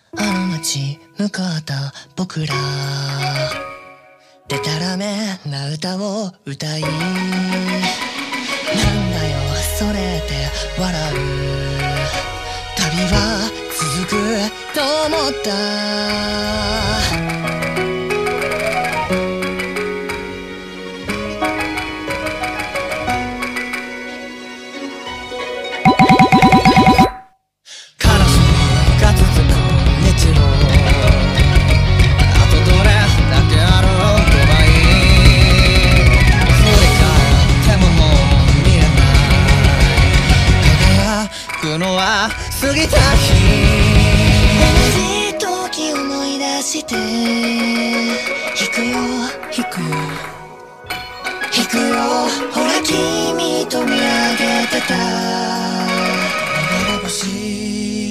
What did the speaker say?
あの街向かった僕らでたらめな歌を歌い、なんだよそれで笑う、旅は続くと思った過ぎた日、同じ時思い出して弾くよ弾くよ弾くよ、ほら君と見上げてた流れ星